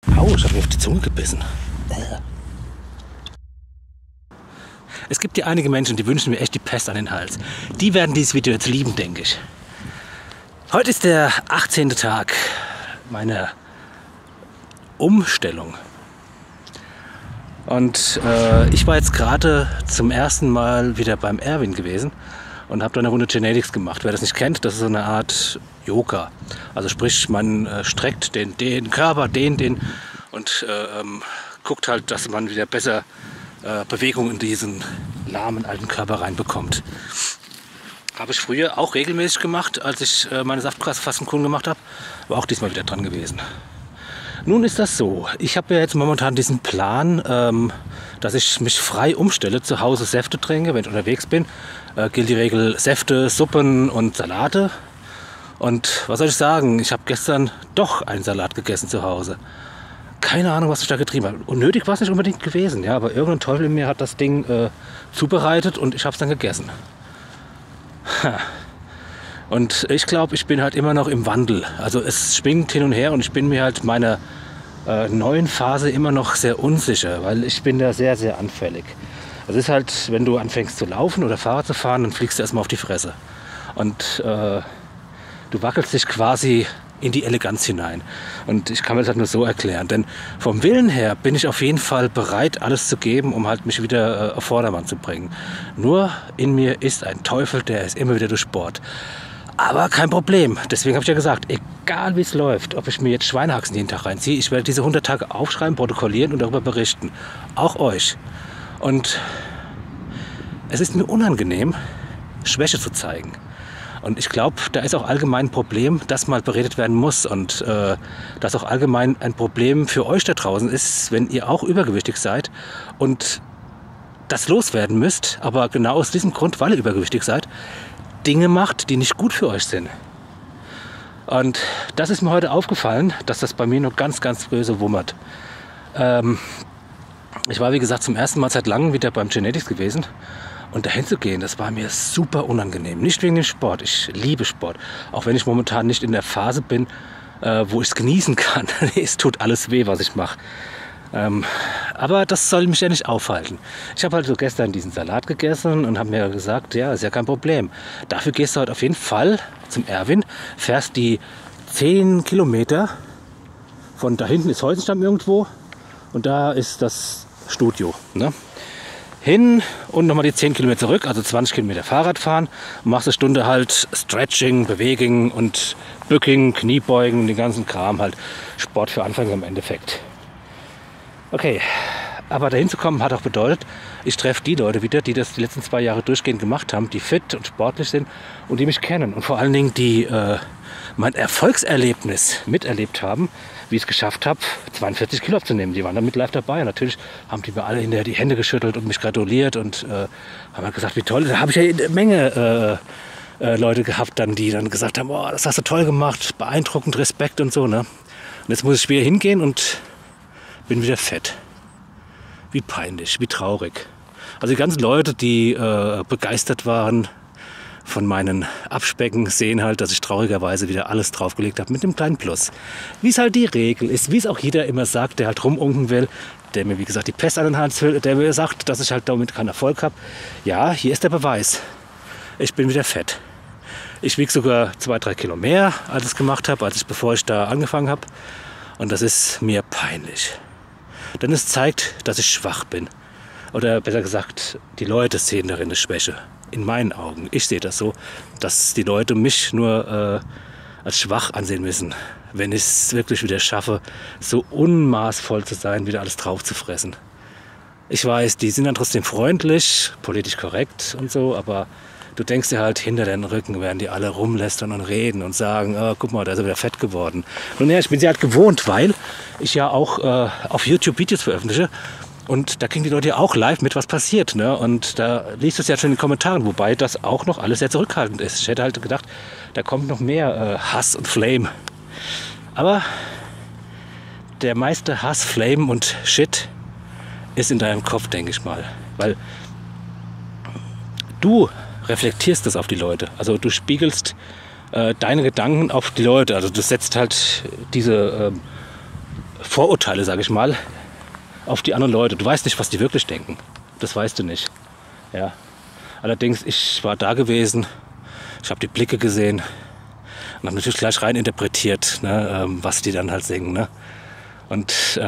Au, ich habe mir auf die Zunge gebissen. Es gibt ja einige Menschen, die wünschen mir echt die Pest an den Hals. Die werden dieses Video jetzt lieben, denke ich. Heute ist der 18. Tag meiner Umstellung. Und ich war jetzt gerade zum ersten Mal wieder beim Erwin gewesen und habe da eine Runde Genetics gemacht. Wer das nicht kennt, das ist so eine Art Yoga. Also sprich, man streckt den Körper, den und guckt halt, dass man wieder besser Bewegung in diesen lahmen alten Körper reinbekommt. Habe ich früher auch regelmäßig gemacht, als ich meine Saftgrasfastenkuren gemacht habe. War auch diesmal wieder dran gewesen. Nun ist das so, ich habe ja jetzt momentan diesen Plan, dass ich mich frei umstelle, zu Hause Säfte trinke, wenn ich unterwegs bin. Gilt die Regel Säfte, Suppen und Salate. Und was soll ich sagen, ich habe gestern doch einen Salat gegessen zu Hause. Keine Ahnung, was ich da getrieben habe. Unnötig war es nicht unbedingt gewesen, ja, aber irgendein Teufel in mir hat das Ding zubereitet und ich habe es dann gegessen. Und ich glaube, ich bin halt immer noch im Wandel. Also es schwingt hin und her und ich bin mir halt meiner neuen Phase immer noch sehr unsicher, weil ich bin da sehr, sehr anfällig. Es ist halt, wenn du anfängst zu laufen oder Fahrrad zu fahren, dann fliegst du erstmal auf die Fresse. Und du wackelst dich quasi in die Eleganz hinein. Und ich kann mir das halt nur so erklären. Denn vom Willen her bin ich auf jeden Fall bereit, alles zu geben, um halt mich wieder auf Vordermann zu bringen. Nur in mir ist ein Teufel, der ist immer wieder durch Sport. Aber kein Problem. Deswegen habe ich ja gesagt, egal wie es läuft, ob ich mir jetzt Schweinehaxen jeden Tag reinziehe, ich werde diese 100 Tage aufschreiben, protokollieren und darüber berichten. Auch euch. Und es ist mir unangenehm, Schwäche zu zeigen. Und ich glaube, da ist auch allgemein ein Problem, das mal beredet werden muss. Und dass auch allgemein ein Problem für euch da draußen ist, wenn ihr auch übergewichtig seid und das loswerden müsst, aber genau aus diesem Grund, weil ihr übergewichtig seid, Dinge macht, die nicht gut für euch sind. Und das ist mir heute aufgefallen, dass das bei mir noch ganz, ganz böse wummert. Ich war, wie gesagt, zum ersten Mal seit langem wieder beim Genetics gewesen. Und dahin zu gehen, das war mir super unangenehm. Nicht wegen dem Sport. Ich liebe Sport. Auch wenn ich momentan nicht in der Phase bin, wo ich es genießen kann. Es tut alles weh, was ich mache. Aber das soll mich ja nicht aufhalten. Ich habe also gestern diesen Salat gegessen und habe mir gesagt, ja, ist ja kein Problem. Dafür gehst du heute auf jeden Fall zum Erwin, fährst die 10 Kilometer. Von da hinten ist Heusenstamm irgendwo und da ist das Studio. Ne? Hin und nochmal die 10 Kilometer zurück, also 20 Kilometer Fahrrad fahren. Machst eine Stunde halt Stretching, Bewegen und Bücking, Kniebeugen, den ganzen Kram halt. Sport für Anfänger im Endeffekt. Okay, aber dahin zu kommen hat auch bedeutet, ich treffe die Leute wieder, die das die letzten 2 Jahre durchgehend gemacht haben, die fit und sportlich sind und die mich kennen. Und vor allen Dingen, die mein Erfolgserlebnis miterlebt haben, wie ich es geschafft habe, 42 Kilo abzunehmen. Die waren da mit live dabei. Und natürlich haben die mir alle hinterher die Hände geschüttelt und mich gratuliert und haben halt gesagt, wie toll. Da habe ich ja eine Menge Leute gehabt, dann, die dann gesagt haben, oh, das hast du toll gemacht, beeindruckend, Respekt und so. Ne? Und jetzt muss ich wieder hingehen und bin wieder fett. Wie peinlich, wie traurig. Also die ganzen Leute, die begeistert waren von meinen Abspecken, sehen halt, dass ich traurigerweise wieder alles draufgelegt habe mit einem kleinen Plus. Wie es halt die Regel ist, wie es auch jeder immer sagt, der halt rumunken will, der mir wie gesagt die Pest an den Hals will, der mir sagt, dass ich halt damit keinen Erfolg habe. Ja, hier ist der Beweis. Ich bin wieder fett. Ich wiege sogar 2-3 Kilo mehr, als ich es gemacht habe, bevor ich da angefangen habe. Und das ist mir peinlich. Denn es zeigt, dass ich schwach bin. Oder besser gesagt, die Leute sehen darin eine Schwäche. In meinen Augen. Ich sehe das so, dass die Leute mich nur als schwach ansehen müssen, wenn ich es wirklich wieder schaffe, so unmaßvoll zu sein, wieder alles drauf zu fressen. Ich weiß, die sind dann trotzdem freundlich, politisch korrekt und so, aber du denkst dir halt, hinter deinem Rücken werden die alle rumlästern und reden und sagen, oh, guck mal, da ist er wieder fett geworden. Nun ja, ich bin sie halt gewohnt, weil ich ja auch auf YouTube Videos veröffentliche. Und da kriegen die Leute ja auch live mit, was passiert. Ne? Und da liest du es ja schon in den Kommentaren, wobei das auch noch alles sehr zurückhaltend ist. Ich hätte halt gedacht, da kommt noch mehr Hass und Flame. Aber der meiste Hass, Flame und Shit ist in deinem Kopf, denke ich mal. Weil du reflektierst das auf die Leute. Also du spiegelst deine Gedanken auf die Leute. Also du setzt halt diese Vorurteile, sage ich mal, auf die anderen Leute. Du weißt nicht, was die wirklich denken. Das weißt du nicht. Ja. Allerdings, ich war da gewesen, ich habe die Blicke gesehen und habe natürlich gleich rein interpretiert, ne, was die dann halt singen. Ne? Und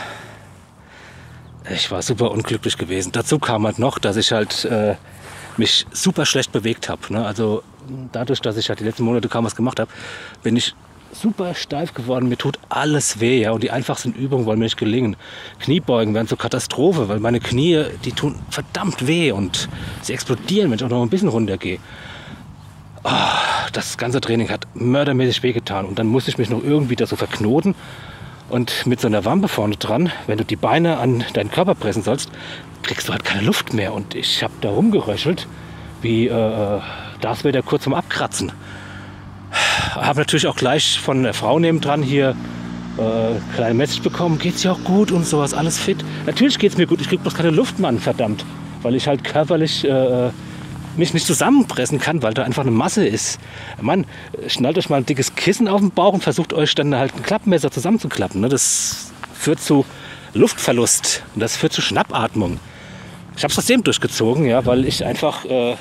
ich war super unglücklich gewesen. Dazu kam halt noch, dass ich halt mich super schlecht bewegt habe. Ne? Also dadurch, dass ich halt die letzten Monate kaum was gemacht habe, bin ich super steif geworden. Mir tut alles weh. Ja? Und die einfachsten Übungen wollen mir nicht gelingen. Kniebeugen werden zur Katastrophe, weil meine Knie, die tun verdammt weh und sie explodieren, wenn ich auch noch ein bisschen runtergehe. Oh, das ganze Training hat mördermäßig wehgetan. Und dann musste ich mich noch irgendwie da so verknoten. Und mit so einer Wampe vorne dran, wenn du die Beine an deinen Körper pressen sollst, kriegst du halt keine Luft mehr. Und ich habe da rumgeröchelt, wie das wäre der kurz zum Abkratzen. Habe natürlich auch gleich von der Frau nebendran hier kleine Message bekommen, geht's dir auch gut und sowas, alles fit. Natürlich geht's mir gut, ich krieg bloß keine Luft, Mann, verdammt. Weil ich halt körperlich mich nicht zusammenpressen kann, weil da einfach eine Masse ist. Mann, schnallt euch mal ein dickes Kissen auf den Bauch und versucht euch dann halt ein Klappmesser zusammenzuklappen. Ne? Das führt zu Luftverlust und das führt zu Schnappatmung. Ich habe es trotzdem durchgezogen, ja, weil ich einfach,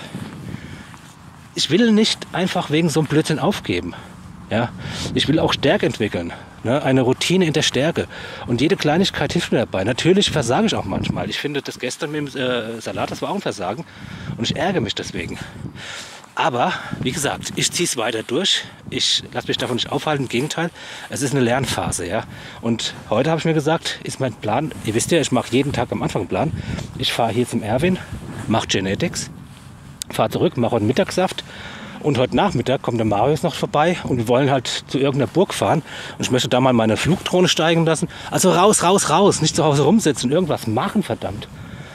ich will nicht einfach wegen so einem Blödsinn aufgeben. Ja? Ich will auch Stärke entwickeln, ne? Eine Routine in der Stärke. Und jede Kleinigkeit hilft mir dabei. Natürlich versage ich auch manchmal. Ich finde, das gestern mit dem Salat, das war auch ein Versagen. Und ich ärgere mich deswegen. Aber, wie gesagt, ich ziehe es weiter durch. Ich lasse mich davon nicht aufhalten. Im Gegenteil, es ist eine Lernphase. Ja? Und heute habe ich mir gesagt, ist mein Plan, ihr wisst ja, ich mache jeden Tag am Anfang einen Plan. Ich fahre hier zum Erwin, mache Genetics, fahre zurück, mache heute Mittagssaft. Und heute Nachmittag kommt der Marius noch vorbei und wir wollen halt zu irgendeiner Burg fahren. Und ich möchte da mal meine Flugdrohne steigen lassen. Also raus, raus, raus. Nicht zu Hause rumsitzen und irgendwas machen, verdammt.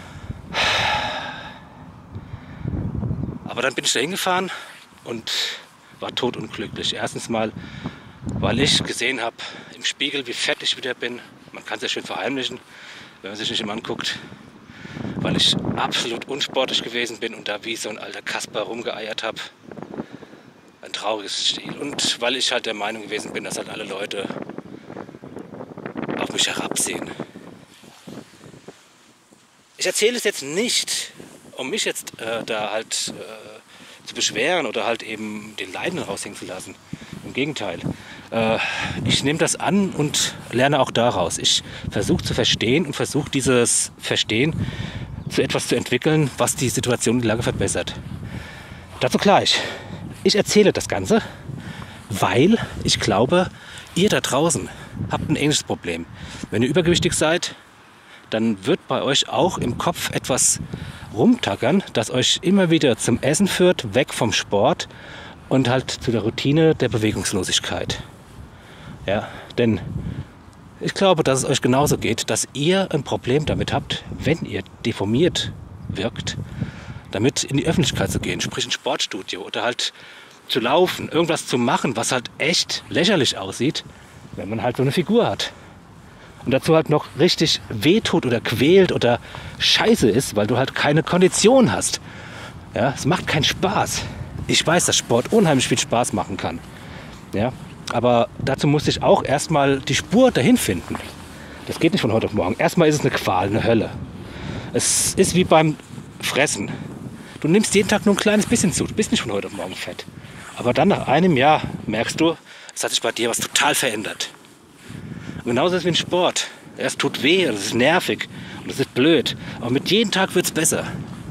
Aber dann bin ich da hingefahren und war totunglücklich. Erstens mal, weil ich gesehen habe im Spiegel, wie fett ich wieder bin. Man kann es ja schön verheimlichen, wenn man sich nicht immer anguckt. Weil ich absolut unsportlich gewesen bin und da wie so ein alter Kasper rumgeeiert habe. Ein trauriges Stil. Und weil ich halt der Meinung gewesen bin, dass halt alle Leute auf mich herabsehen. Ich erzähle es jetzt nicht, um mich jetzt da halt zu beschweren oder halt eben den Leiden raushängen zu lassen. Im Gegenteil. Ich nehme das an und lerne auch daraus. Ich versuche zu verstehen und versuche dieses Verstehen zu etwas zu entwickeln, was die Situation, die Lage verbessert. Dazu gleich. Ich erzähle das Ganze, weil ich glaube, ihr da draußen habt ein ähnliches Problem. Wenn ihr übergewichtig seid, dann wird bei euch auch im Kopf etwas rumtackern, das euch immer wieder zum Essen führt, weg vom Sport und halt zu der Routine der Bewegungslosigkeit. Ja, denn ich glaube, dass es euch genauso geht, dass ihr ein Problem damit habt, wenn ihr deformiert wirkt, damit in die Öffentlichkeit zu gehen, sprich ins Sportstudio oder halt zu laufen, irgendwas zu machen, was halt echt lächerlich aussieht, wenn man halt so eine Figur hat. Und dazu halt noch richtig wehtut oder quält oder scheiße ist, weil du halt keine Kondition hast. Ja, es macht keinen Spaß. Ich weiß, dass Sport unheimlich viel Spaß machen kann. Ja, aber dazu musste ich auch erstmal die Spur dahin finden. Das geht nicht von heute auf morgen. Erstmal ist es eine Qual, eine Hölle. Es ist wie beim Fressen. Du nimmst jeden Tag nur ein kleines bisschen zu. Du bist nicht von heute auf morgen fett. Aber dann nach einem Jahr merkst du, es hat sich bei dir was total verändert. Und genauso ist es wie ein Sport. Es tut weh, es ist nervig und es ist blöd. Aber mit jedem Tag wird es besser.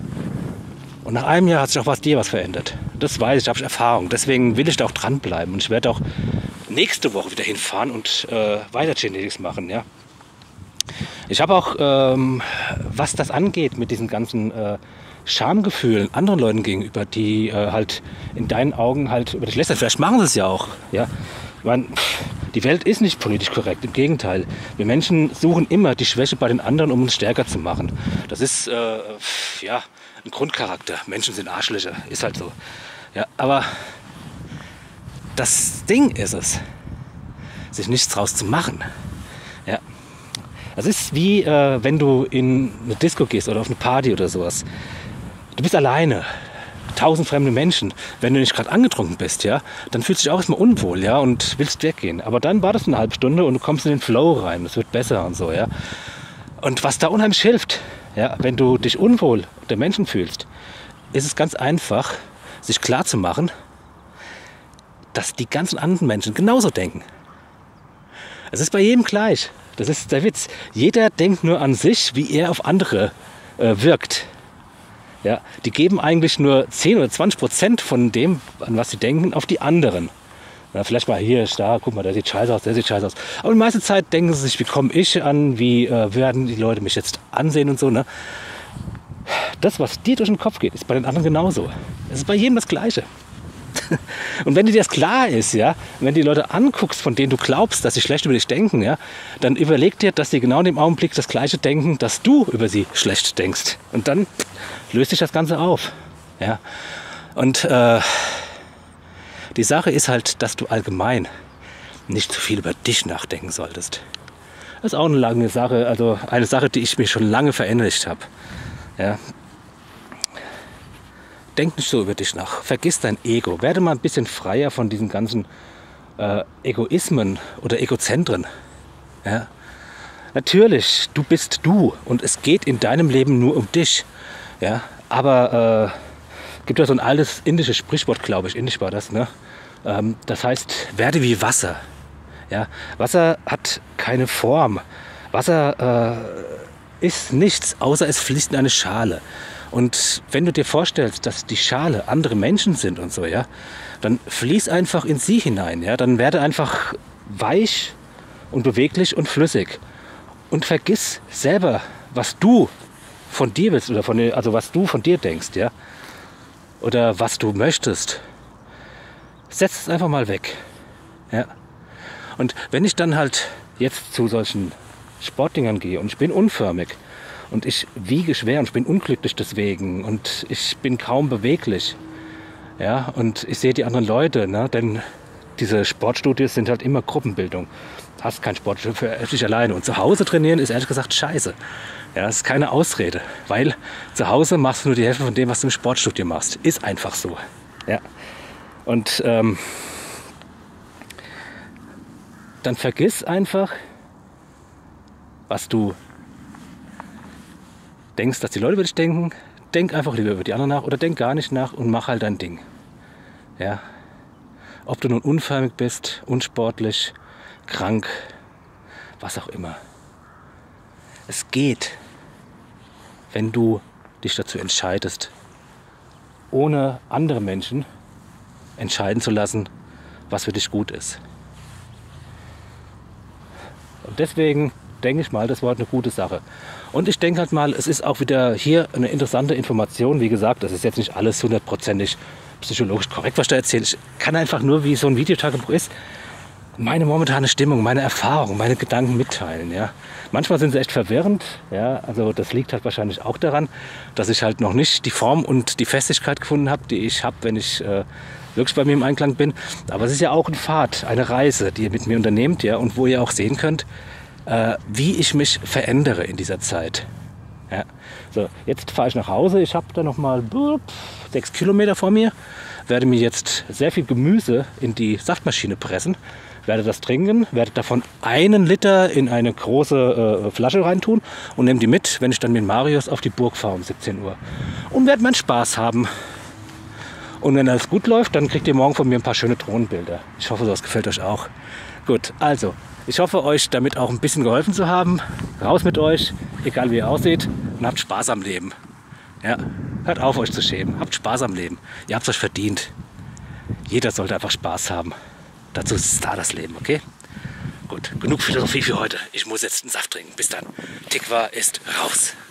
Und nach einem Jahr hat sich auch bei dir was verändert. Das weiß ich, da habe ich Erfahrung. Deswegen will ich da auch dranbleiben. Und ich werde auch nächste Woche wieder hinfahren und weiter Genetics machen. Ja? Ich habe auch, was das angeht, mit diesen ganzen Schamgefühlen anderen Leuten gegenüber, die halt in deinen Augen halt über dich lästern. Vielleicht machen sie es ja auch. Ja? Ich meine, die Welt ist nicht politisch korrekt. Im Gegenteil. Wir Menschen suchen immer die Schwäche bei den anderen, um uns stärker zu machen. Das ist ja ein Grundcharakter. Menschen sind Arschlöcher. Ist halt so. Ja, aber das Ding ist es, sich nichts draus zu machen. Ja. Das ist wie, wenn du in eine Disco gehst oder auf eine Party oder sowas. Du bist alleine. 1000 fremde Menschen. Wenn du nicht gerade angetrunken bist, ja, dann fühlst du dich auch erstmal unwohl, ja, und willst weggehen. Aber dann wartest du eine halbe Stunde und du kommst in den Flow rein. Es wird besser und so, ja. Und was da unheimlich hilft, ja, wenn du dich unwohl unter Menschen fühlst, ist es ganz einfach, sich klar zu machen, dass die ganzen anderen Menschen genauso denken. Es ist bei jedem gleich. Das ist der Witz. Jeder denkt nur an sich, wie er auf andere wirkt. Ja, die geben eigentlich nur 10 oder 20% von dem, an was sie denken, auf die anderen. Ja, vielleicht mal hier, da, guck mal, der sieht scheiße aus, der sieht scheiße aus. Aber die meiste Zeit denken sie sich, wie komme ich an, wie werden die Leute mich jetzt ansehen und so. Ne? Das, was dir durch den Kopf geht, ist bei den anderen genauso. Es ist bei jedem das Gleiche. Und wenn dir das klar ist, ja, wenn du die Leute anguckst, von denen du glaubst, dass sie schlecht über dich denken, ja, dann überleg dir, dass sie genau in dem Augenblick das Gleiche denken, dass du über sie schlecht denkst. Und dann löst sich das Ganze auf. Ja. Und die Sache ist halt, dass du allgemein nicht zu viel über dich nachdenken solltest. Das ist auch eine lange Sache, also eine Sache, die ich mir schon lange verinnerlicht habe. Ja. Denk nicht so über dich nach. Vergiss dein Ego. Werde mal ein bisschen freier von diesen ganzen Egoismen oder Egozentren. Ja? Natürlich, du bist du und es geht in deinem Leben nur um dich. Ja? Aber gibt ja so ein altes indisches Sprichwort, glaube ich, indisch war das. Ne? Das heißt, werde wie Wasser. Ja? Wasser hat keine Form. Wasser ist nichts, außer es fließt in eine Schale. Und wenn du dir vorstellst, dass die Schale andere Menschen sind und so, ja, dann fließ einfach in sie hinein, ja, dann werde einfach weich und beweglich und flüssig. Und vergiss selber, was du von dir willst oder also was du von dir denkst, ja, oder was du möchtest. Setz es einfach mal weg, ja. Und wenn ich dann halt jetzt zu solchen Sportdingern gehe und ich bin unförmig, und ich wiege schwer und ich bin unglücklich deswegen und ich bin kaum beweglich. Ja, und ich sehe die anderen Leute, ne? Denn diese Sportstudios sind halt immer Gruppenbildung. Du hast kein Sportstudio für dich alleine. Und zu Hause trainieren ist ehrlich gesagt scheiße. Ja, das ist keine Ausrede, weil zu Hause machst du nur die Hälfte von dem, was du im Sportstudio machst. Ist einfach so. Ja. Und dann vergiss einfach, was du denkst, dass die Leute über dich denken, denk einfach lieber über die anderen nach oder denk gar nicht nach und mach halt dein Ding. Ja. Ob du nun unförmig bist, unsportlich, krank, was auch immer. Es geht, wenn du dich dazu entscheidest, ohne andere Menschen entscheiden zu lassen, was für dich gut ist. Und deswegen denke ich mal, das war eine gute Sache. Und ich denke halt mal, es ist auch wieder hier eine interessante Information. Wie gesagt, das ist jetzt nicht alles 100%ig psychologisch korrekt, was ich da erzähle. Ich kann einfach nur, wie so ein Videotagebuch ist, meine momentane Stimmung, meine Erfahrung, meine Gedanken mitteilen. Ja. Manchmal sind sie echt verwirrend. Ja. Also das liegt halt wahrscheinlich auch daran, dass ich halt noch nicht die Form und die Festigkeit gefunden habe, die ich habe, wenn ich wirklich bei mir im Einklang bin. Aber es ist ja auch ein Pfad, eine Reise, die ihr mit mir unternehmt, ja, und wo ihr auch sehen könnt, wie ich mich verändere in dieser Zeit. Ja. So, jetzt fahre ich nach Hause. Ich habe da noch mal 6 Kilometer vor mir. Werde mir jetzt sehr viel Gemüse in die Saftmaschine pressen. Werde das trinken. Werde davon 1 Liter in eine große Flasche reintun und nehme die mit, wenn ich dann mit Marius auf die Burg fahre um 17 Uhr. Und werde meinen Spaß haben. Und wenn alles gut läuft, dann kriegt ihr morgen von mir ein paar schöne Drohnenbilder. Ich hoffe, das gefällt euch auch. Gut, also, ich hoffe, euch damit auch ein bisschen geholfen zu haben. Raus mit euch, egal wie ihr aussieht, und habt Spaß am Leben. Ja, hört auf, euch zu schämen. Habt Spaß am Leben. Ihr habt es euch verdient. Jeder sollte einfach Spaß haben. Dazu ist da das Leben, okay? Gut, genug Philosophie für heute. Ich muss jetzt einen Saft trinken. Bis dann. Tikva ist raus.